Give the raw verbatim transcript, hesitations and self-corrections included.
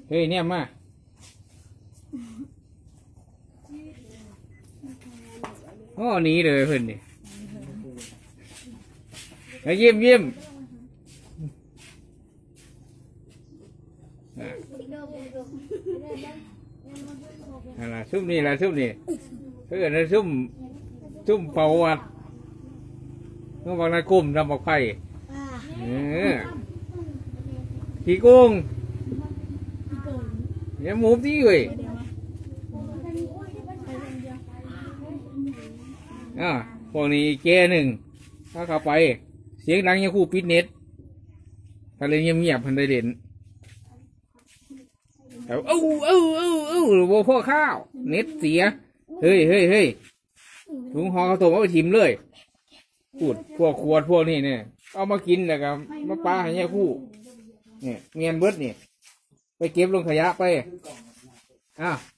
เฮ้ยเนี่ยมาโอ้หนีเลยเพื่อนนี่เยี่ยมเยี่ยมอะไรซุ่มนี่ละซุ่มนี่เพื่อนนะซุ่มซุ่มเป่าวัดต้องบอกนะกลุ่มทำบอกไฟเออขี้โกงเนี่ยหมูที่เลยอ่าพวกนี้แกหนึ่งถ้าเข้าไปเสียงดังยังคู่ปิดเน็ตถ้าเลยเงียบเงียบพันได้เด่นเอ้าเอ้าเอ้าเอ้าเอ้าโว้พ่อข้าวเน็ตเสียเฮ้ยเฮ้ยเฮ้ยถุงห่อข้าวต้มเอาไปทิมเลยพูดพวกขวดพวกนี้เนี่ยเอามากินแล้วก็มาปาให้เนี่ยคู่เนี่ยเงียนเบิดนี่ไปเก็บลงขยะไปอ่ะ